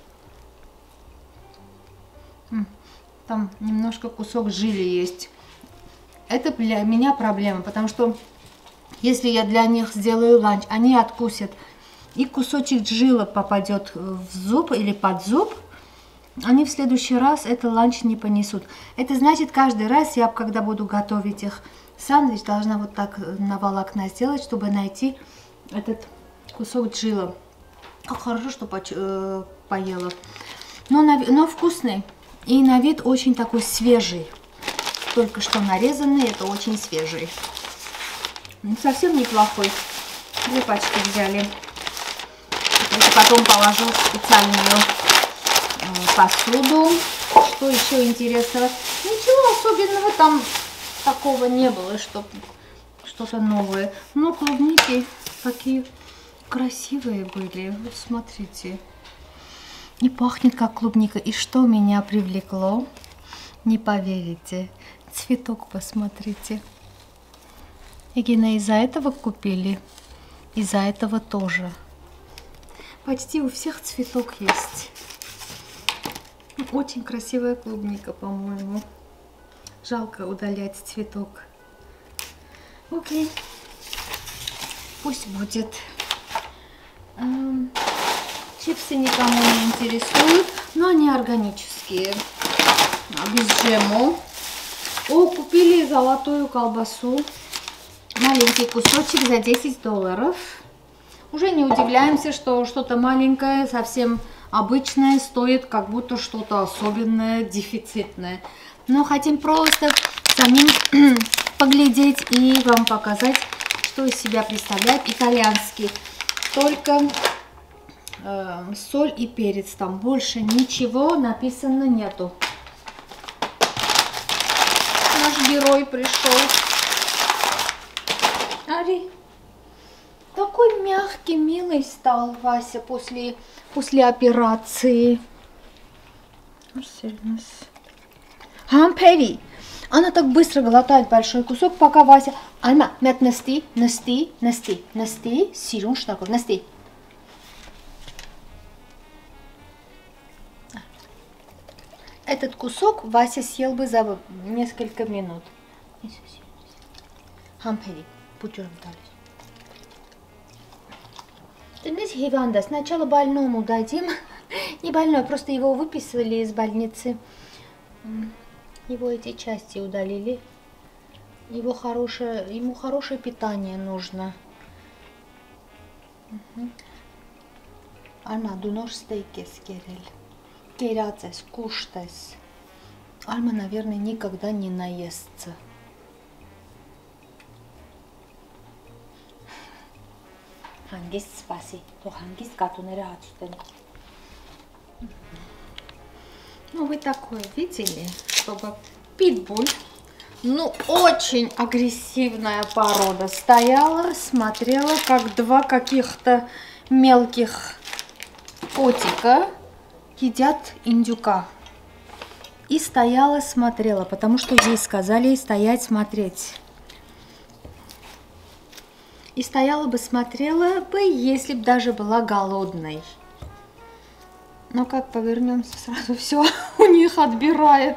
Там немножко кусок жили есть. Это для меня проблема, потому что если я для них сделаю ланч, они откусят, и кусочек жила попадет в зуб или под зуб, они в следующий раз это ланч не понесут. Это значит, каждый раз я, когда буду готовить их сэндвич, должна вот так на волокна сделать, чтобы найти этот кусок жила. Как хорошо, что э, поела. Но, но вкусный. И на вид очень такой свежий. Только что нарезанный, это очень свежий. Совсем неплохой. Две пачки взяли. Это потом положу в специальную э, посуду. Что еще интересного? Ничего особенного там такого не было, что что-то новое. Но клубники такие красивые были. Вот смотрите. И пахнет как клубника. И что меня привлекло? Не поверите. Цветок посмотрите. Егина, из-за этого купили. Из-за этого тоже. Почти у всех цветок есть. Очень красивая клубника, по-моему. Жалко удалять цветок. Окей. Пусть будет. Эм, чипсы никому не интересуют, но они органические. Без джему. О, купили золотую колбасу. Маленький кусочек за десять долларов. Уже не удивляемся, что что-то маленькое совсем обычное стоит как будто что-то особенное, дефицитное. Но хотим просто самим поглядеть и вам показать, что из себя представляет итальянский. Только э, соль и перец, там больше ничего написано нету. Наш герой пришел. Ари, такой мягкий, милый стал Вася после, после операции. Хампери. Она так быстро глотает большой кусок, пока Вася... Альма, мет насти, насти, насти, насти, сирун штаков, насти. Этот кусок Вася съел бы за несколько минут. Хампери, путем дальше. Хиванда, сначала больному дадим. Не больной, просто его выписывали из больницы. Его эти части удалили. Его хорошее, ему хорошее питание нужно. Альма, дунор стейкес керель. Керацес, куштес. Альма, наверное, никогда не наестся. Хангис спаси, то хангис катунера ачтен. Ну, вы такое видели, чтобы питбуль, ну, очень агрессивная порода, стояла, смотрела, как два каких-то мелких котика едят индюка. И стояла, смотрела, потому что ей сказали стоять, смотреть. И стояла бы, смотрела бы, если бы даже была голодной. Но как повернемся, сразу все у них отбирает.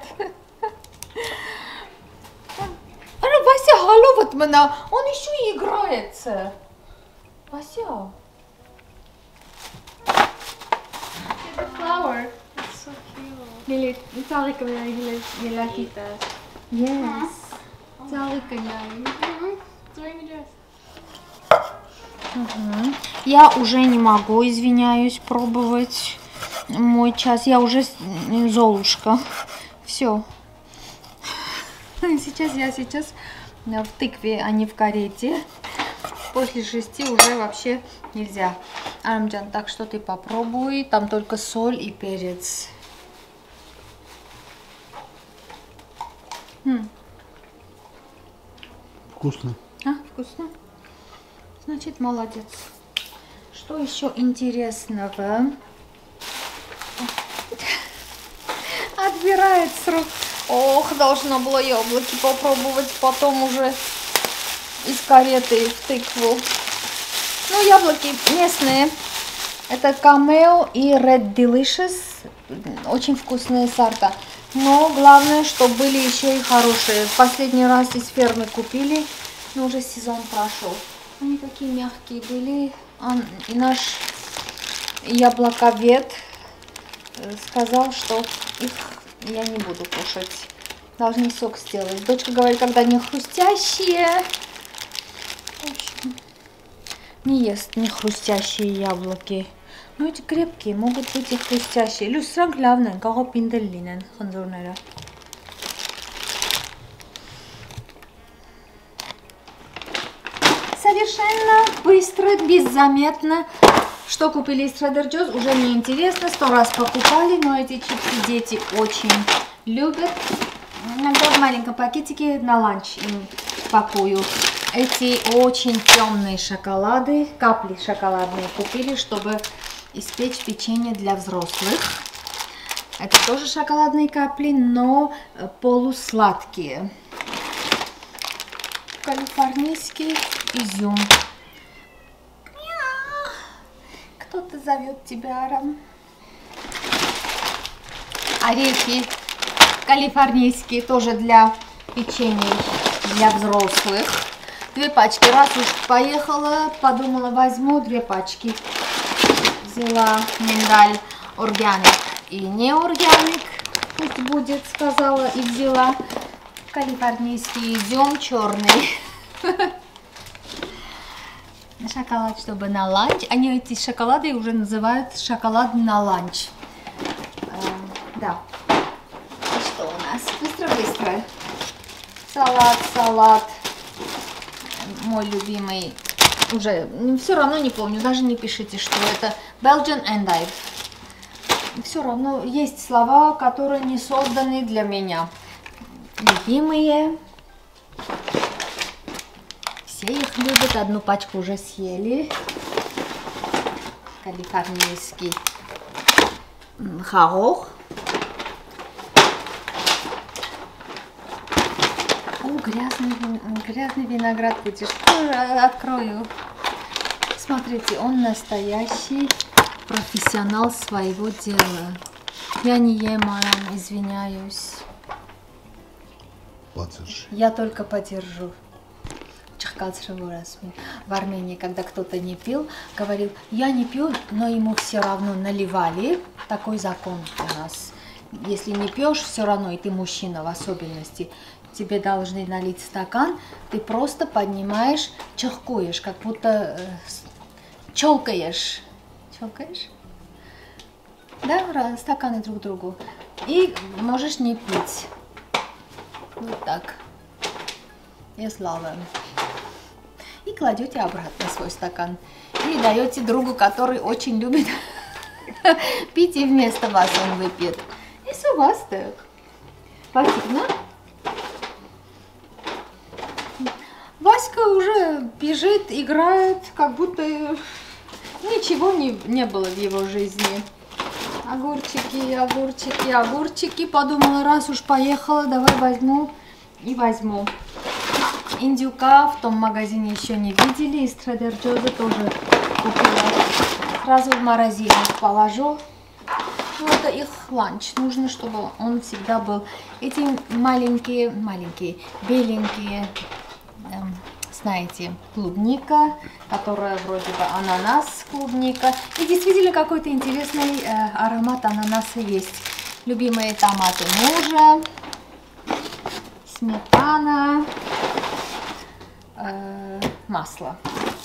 Вася, алло, вот меня, он еще и играется. Вася. The flower. It's so cute. Lili, Tarika will Eat that. Yes. Tarika Mm-hmm. Doing the dress. Угу. Я уже не могу, извиняюсь, пробовать мой час. Я уже Золушка. Все. Сейчас я сейчас в тыкве, а не в карете. После шести уже вообще нельзя. Армджан, так что ты попробуй. Там только соль и перец. М. Вкусно. А, вкусно? Значит, молодец. Что еще интересного? Отбирает с рук. Ох, должна была яблоки попробовать, потом уже из кареты в тыкву. Ну, яблоки местные. Это Cameo и Red Delicious. Очень вкусные сорта. Но главное, чтобы были еще и хорошие. В последний раз из фермы купили, но уже сезон прошел. Они такие мягкие были. И наш яблоковед сказал, что их я не буду кушать. Должны сок сделать. Дочка говорит, когда они хрустящие. В общем, не ест не хрустящие яблоки. Но эти крепкие могут быть и хрустящие. Люстран главное, как пинделинен, ханзурнера. Совершенно быстро, беззаметно. Что купили из Trader Joe's, уже не интересно. Сто раз покупали, но эти чипсы дети очень любят. Иногда в маленьком пакетике на ланч им пакую. Эти очень темные шоколады, капли шоколадные купили, чтобы испечь печенье для взрослых. Это тоже шоколадные капли, но полусладкие. Калифорнийский изюм. Кто-то зовет тебя, Арам. Орехи калифорнийские, тоже для печенья для взрослых. Две пачки. Раз уж поехала, подумала, возьму две пачки. Взяла миндаль органик и не органик. Пусть будет, сказала, и взяла калифорнийский изюм черный. Шоколад, чтобы на ланч. Они эти шоколады уже называют шоколад на ланч. А, да. И что у нас? Быстро-быстро. Салат, салат. Мой любимый. Уже все равно не помню. Даже не пишите, что это. Belgian endive. Все равно есть слова, которые не созданы для меня. Любимые. Все их любят. Одну пачку уже съели. Калифорнийский горох. О, грязный, грязный виноград будешь. Открою. Смотрите, он настоящий профессионал своего дела. Я не ем, мам, извиняюсь. Подержи. Я только подержу. В Армении, когда кто-то не пил, говорил, я не пью, но ему все равно наливали. Такой закон у нас. Если не пьешь, все равно, и ты мужчина в особенности, тебе должны налить стакан, ты просто поднимаешь, чахкуешь, как будто э, челкаешь. Челкаешь? Да, стаканы друг другу. И можешь не пить. Вот так. И слава. И кладете обратно свой стакан. И даете другу, который очень любит пить, и вместо вас он выпьет. И у вас так. Спасибо. Васька уже бежит, играет, как будто ничего не, не было в его жизни. Огурчики, огурчики, огурчики. Подумала, раз уж поехала, давай возьму и возьму. Индюка в том магазине еще не видели, из Trader Joe's тоже купила. Сразу в морозильник положу. Ну, это их ланч. Нужно, чтобы он всегда был. Эти маленькие, маленькие, беленькие, эм, знаете, клубника, которая вроде бы ананас, клубника. И действительно какой-то интересный э, аромат ананаса есть. Любимые томаты мужа, сметана, э, масло.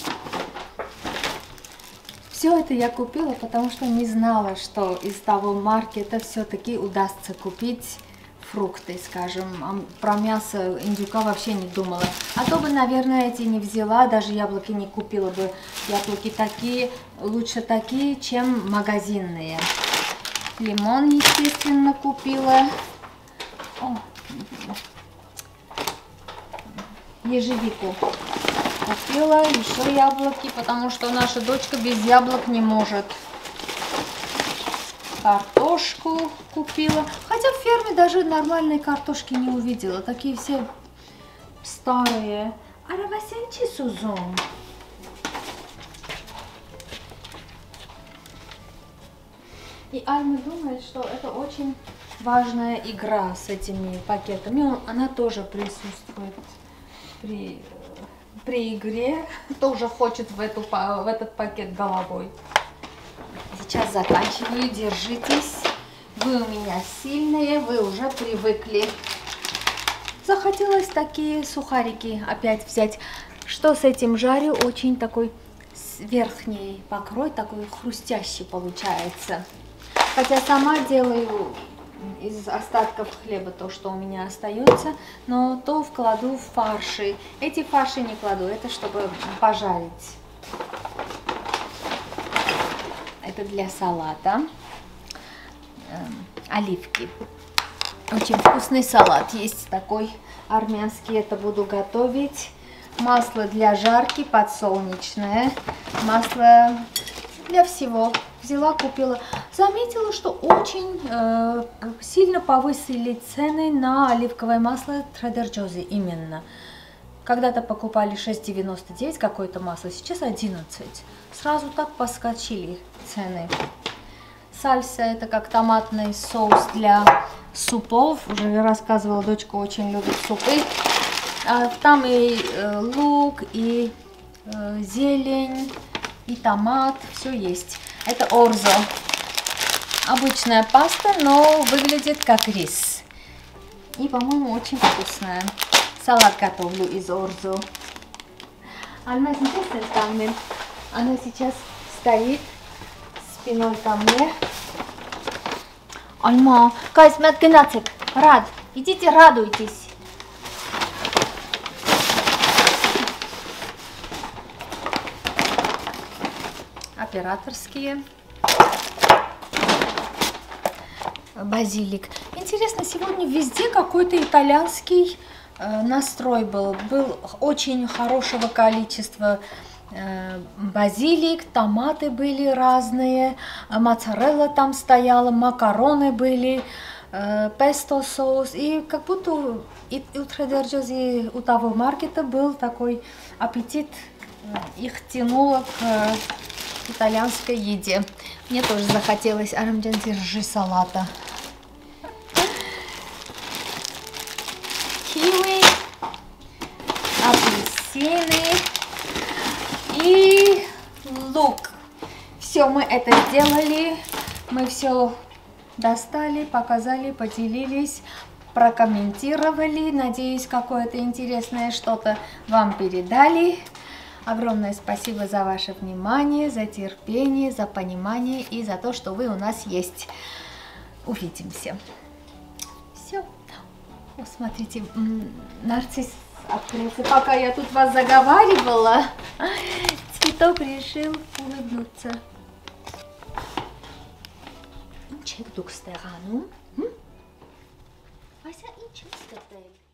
Все это я купила, потому что не знала, что из того маркета все-таки удастся купить фрукты, скажем. Про мясо индюка вообще не думала. А то бы, наверное, эти не взяла, даже яблоки не купила бы. Яблоки такие, лучше такие, чем магазинные. Лимон, естественно, купила. О, ежевику купила, еще яблоки, потому что наша дочка без яблок не может. Картошку купила. Хотя в ферме даже нормальной картошки не увидела. Такие все старые. Арабасенчи сузон. И Альма думает, что это очень важная игра с этими пакетами. Она тоже присутствует при, при игре. Тоже хочет в, эту, в этот пакет головой. Сейчас заканчиваю. Держитесь. Вы у меня сильные, вы уже привыкли. Захотелось такие сухарики опять взять. Что с этим жарю? Очень такой верхний покрой, такой хрустящий получается. Хотя сама делаю из остатков хлеба то, что у меня остается, но то вкладу в фарши. Эти фарши не кладу, это чтобы пожарить. Это для салата. Эм, оливки. Очень вкусный салат. Есть такой армянский. Это буду готовить. Масло для жарки подсолнечное. Масло для всего. Взяла, купила. Заметила, что очень э, сильно повысили цены на оливковое масло Trader Joe's именно. Когда-то покупали шесть девяносто девять какое-то масло, сейчас одиннадцать. Сразу так поскочили цены. Сальса — это как томатный соус для супов. Уже рассказывала, дочка очень любит супы. А там и э, лук, и э, зелень, и томат. Все есть. Это орзо. Обычная паста, но выглядит как рис. И, по-моему, очень вкусная. Салат готовлю из орзо. Альма интересный камень. Она сейчас стоит спиной ко мне. Альма, кайс, мэт гнацик, рад. Идите, радуйтесь. Операторские. Базилик. Интересно, сегодня везде какой-то итальянский э, настрой был. Был очень хорошего количества э, базилик, томаты были разные, моцарелла там стояла, макароны были, э, песто соус. И как будто и, и у Trader Joe's, и у того маркета был такой аппетит, их тянуло к э, итальянской еде. Мне тоже захотелось арамджанти ржи салата. Киви, апельсины и лук. Все, мы это сделали. Мы все достали, показали, поделились, прокомментировали. Надеюсь, какое-то интересное что-то вам передали. Огромное спасибо за ваше внимание, за терпение, за понимание и за то, что вы у нас есть. Увидимся. Все. О, смотрите, нарцисс открылся. Пока я тут вас заговаривала, цветок решил улыбнуться. Инчек дукстерану? Вася, инчек скател.